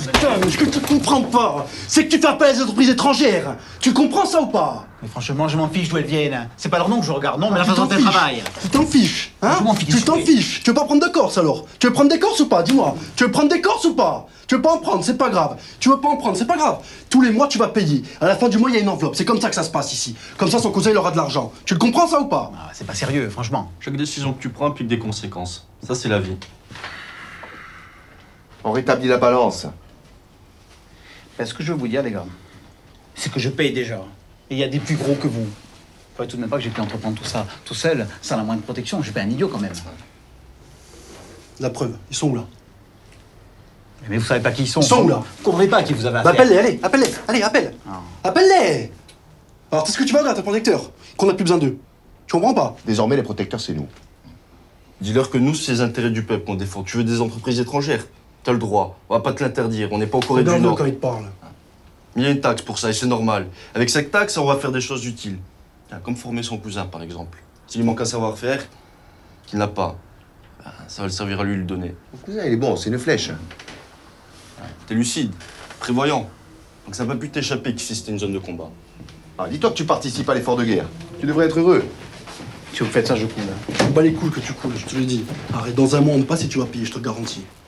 Putain, mais ce que tu comprends pas, c'est que tu fais appel à des entreprises étrangères. Tu comprends ça ou pas? Mais franchement, je m'en fiche d'où elles viennent. C'est pas leur nom que je regarde, non, mais la façon dont elles travaillent. Tu t'en fiches, hein? Je m'en fiche. Tu t'en fiches. Tu veux pas prendre de Corse alors? Tu veux prendre des Corses ou pas? Dis-moi. Tu veux prendre des Corses ou pas? Tu veux pas en prendre, c'est pas grave. Tu veux pas en prendre, c'est pas grave. Tous les mois, tu vas payer. À la fin du mois, il y a une enveloppe. C'est comme ça que ça se passe ici. Comme ça, son cousin, il aura de l'argent. Tu le comprends ça ou pas? Ah, c'est pas sérieux, franchement. Chaque décision que tu prends implique des conséquences. Ça, c'est la vie. On rétablit la balance. Ben, ce que je veux vous dire, les gars, c'est que je paye déjà. Et il y a des plus gros que vous. Faudrait tout de même pas que j'ai pu entreprendre tout ça tout seul, sans la moindre protection. Je suis pas un idiot quand même. La preuve, ils sont où là? Mais vous savez pas qui ils sont. Ils sont où là? Vous comprenez pas à qui vous avez Bah, affaire. appelle-les, allez, appelle-les. Allez, appelle. Ah. Appelle-les. Alors, qu'est-ce que tu vas dire à tes protecteurs? Qu'on a plus besoin d'eux. Tu comprends pas? Désormais, les protecteurs, c'est nous. Dis-leur que nous, c'est les intérêts du peuple qu'on défend. Tu veux des entreprises étrangères? T'as le droit. On va pas te l'interdire. On n'est pas en Corée du Regarde-le Nord. quand il te parle. Il y a une taxe pour ça et c'est normal. Avec cette taxe, on va faire des choses utiles. Tiens, comme former son cousin, par exemple. S'il manque un savoir-faire qu'il n'a pas, ben, ça va le servir à lui de le donner. Mon cousin, il est bon, c'est une flèche. T'es lucide, prévoyant. Donc ça n'a pas pu t'échapper qu'ici c'était une zone de combat. Ah, dis-toi que tu participes à l'effort de guerre. Tu devrais être heureux. Si vous faites ça, je coule. Je me bats les couilles que tu coules, je te le dis. Arrête, dans un mois, on ne passe et tu vas payer, je te le garantis.